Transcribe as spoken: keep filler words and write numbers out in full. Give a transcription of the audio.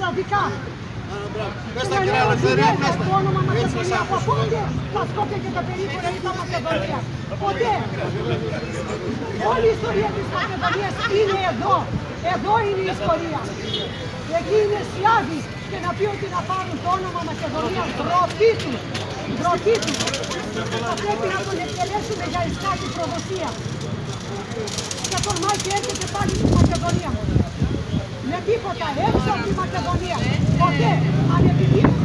μοναδικά. Πες τα κυρία Ελευθερία, πες τα. Το όνομα Μακεδονία από πότε τα Σκόπια και τα περίπου ήταν Μακεδονία. Ποτέ. Όλη η ιστορία της Μακεδονίας είναι εδώ. Εδώ είναι η ιστορία. Εκεί είναι Σιάδης και να πει ότι να πάρουν το όνομα Μακεδονία, ντροπή του. Ντροπή του. Θα πρέπει να τον εκτελέσουμε για εσκάτη προδοσία. Και τον Μάκη έρχεται πάλι στη Μακεδονία. Με τίποτα έξω από τη Μακεδονία. Ποτέ. Αν επιτύχουμε